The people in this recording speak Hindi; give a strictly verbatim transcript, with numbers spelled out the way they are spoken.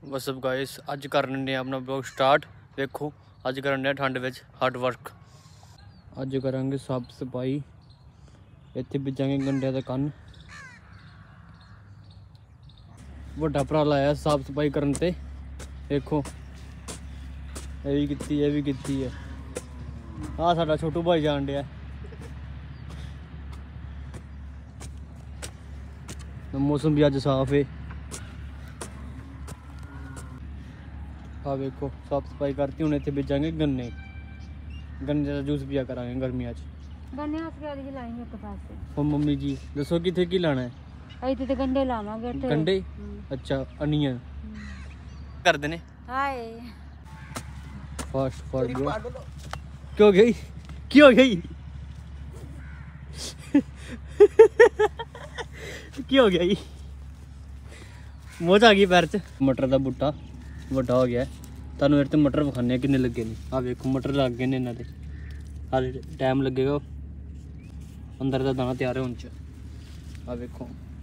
What's up guys, अज करने अपना ब्लॉग स्टार्ट। देखो अज करने ठंड में हार्ड वर्क। अज करांगे साफ सफाई। इत्थे बिजांगे गंढे दे कन्न। वड्डा भरा लाया साफ सफाई करन ते। देखो ये भी कीती ये भी कीती है। आ साडा छोटू भाई जान दिया। मौसम भी अज साफ है। हाँ देखो साफ सफाई करती हूँ। इतने बेचांगे गन्ने गन्ने का जूस पिया करांगे गर्मियां च। गन्ने हस्पताल ही लाएंगे एक पास से। और मम्मी जी दसो किथे की लाना है? ऐ ते गंडे लावांगे ते गंडे। अच्छा अनियन कर देने। हाय फास्ट फॉरवर्ड क्यों गई क्यों गई क्यों गई मोच आ गई पैर च। मटर का बूटा ਵੱਡਾ हो गया। तुहानू इहदे मटर विखाने किन्ने लगे ने। आ वेखो मटर लग गए ने इन्हां दे। हाले टाइम लगेगा अंदर का दाना तैयार होने च। आ वेखो